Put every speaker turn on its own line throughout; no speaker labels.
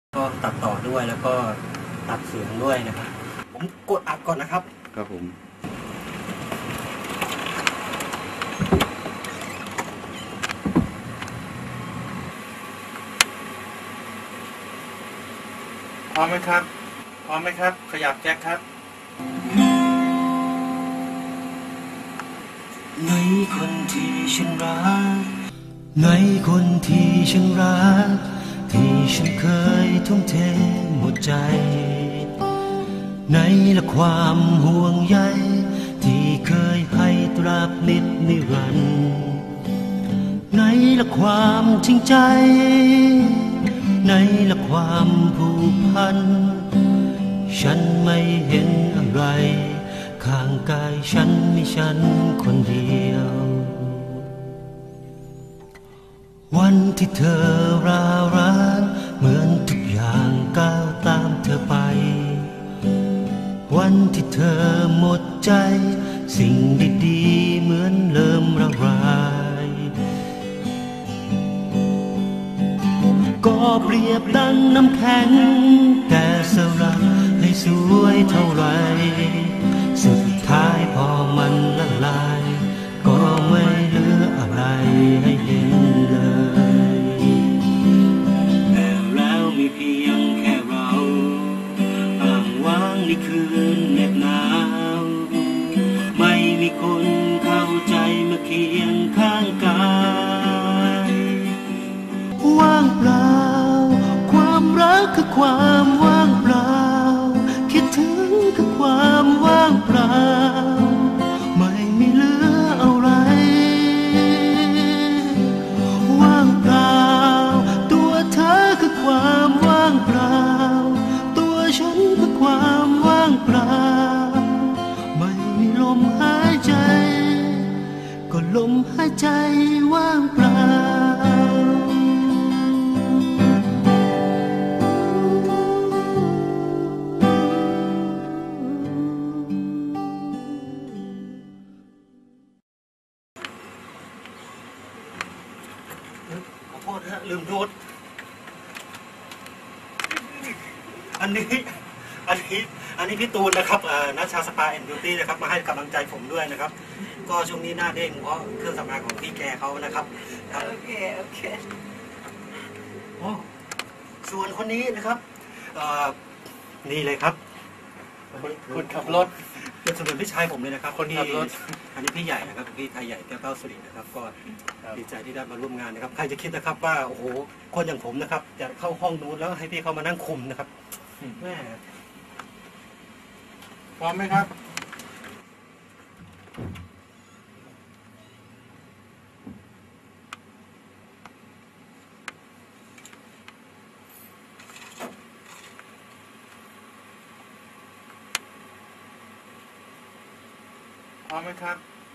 ก็ตัดต่อด้วยแล้วก็ตัดเสียงด้วยนะครับผมกดอัดก่อนนะครับ
ครับผมพร้อมไหมครับพร้อมไหมครับขยับแจ็คครับ
ในคนที่ฉันรักในคนที่ฉันรักที่ฉันเคยทุ่มเทหมดใจในละความห่วงใยที่เคยให้ตราบนิดนิรันดร์ในละความจริงใจในละความผูกพันฉันไม่เห็นอะไรข้างกายฉันมีฉันคนเดียววันที่เธอร้าวร้านเหมือนทุกอย่างก้าวตามเธอไปวันที่เธอหมดใจสิ่งดีๆเหมือนเริ่มละลายก็เปรียบดังน้ำแข็งแต่สลักให้สวยเท่าไรสุดท้ายพอมันละลายก็ไม่เหลืออะไรให้เห็นเลยแต่แล้วมีเพียงแค่เราอ้างว้างในคืนเหน็บหนาวไม่มีคนเข้าใจมาเคียงข้างกายว่างเปล่าความรักคือความว่างเปล่าคิดถึงคือความว่างเปล่าไม่มีเหลืออะไรว่างเปล่าตัวเธอคือความว่างเปล่าตัวฉันคือความว่างเปล่าไม่มีลมหายใจก็ลมหายใจว่างเปล่าขอโทษนะลืมโน้ตอันนี้พี่ตูนนะครับนัชชาสปาแอนด์บิวตี้นะครับมาให้กำลังใจผมด้วยนะครับก็ช่วงนี้หน้าเด้งเพราะเครื่องสำอางของพี่แกเขานะครับโอเคโอ้ส่วนคนนี้นะครับนี่เลยครับ
คนขับรถ
เป็นเสมือนพี่ชายผมเลยนะครับคนขับรถอันนี้พี่ใหญ่นะครับพี่ไทยใหญ่แก้วเต้าสุรินะครับก็ดีใจที่ได้มาร่วมงานนะครับใครจะคิดนะครับว่าโอ้โหคนอย่างผมนะครับจะเข้าห้องนู้นแล้วให้พี่เขามานั่งคุมนะครับแม่
พร้อมไหมครับพร้อมไหมครับ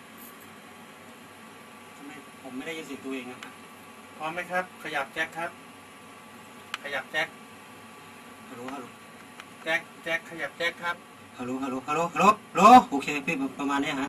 ทำไมผมไม่ได้ยินเสียงตัวเองนะครับ
พร้อมไหมครับขยับแจ็คครับขยับแจ็ค
ฮัลโหล
แจ็คขยับแจ็คครับ
ฮัลโหลโอเคพี่ประมาณนี้ฮะ